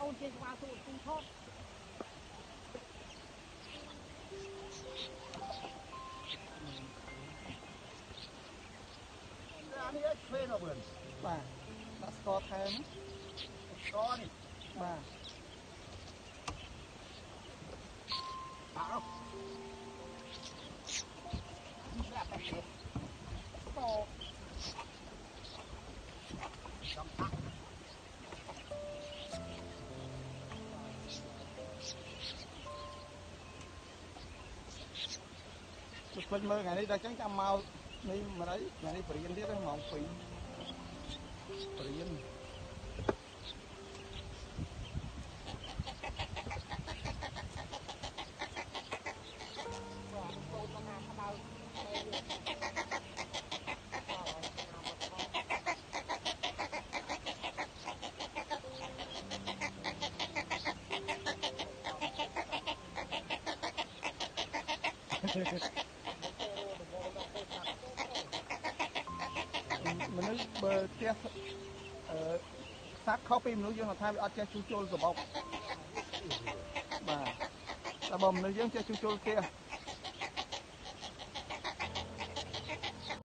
អូនចេះស្វាស៊ូទូថតអានេះឆ្វេងអត់បាទដាក់ស្ករថែមស្ករនេះបាទអោនេះដាក់តែស្ករចំតាក់ពេញមើលថ្ងៃនេះដល់ចឹងចាំមកនេះមិនអីថ្ងៃនេះបរិញ្ញាទៀតម៉ោង2បរិញ្ញាមនុស្សបើចេះសាប់ខុសពីមនុស្សយើងថាវាអត់ចេះជួសជុលសម្បកបាទតែបើមនុស្សយើងចេះជួសជុលផ្ទះ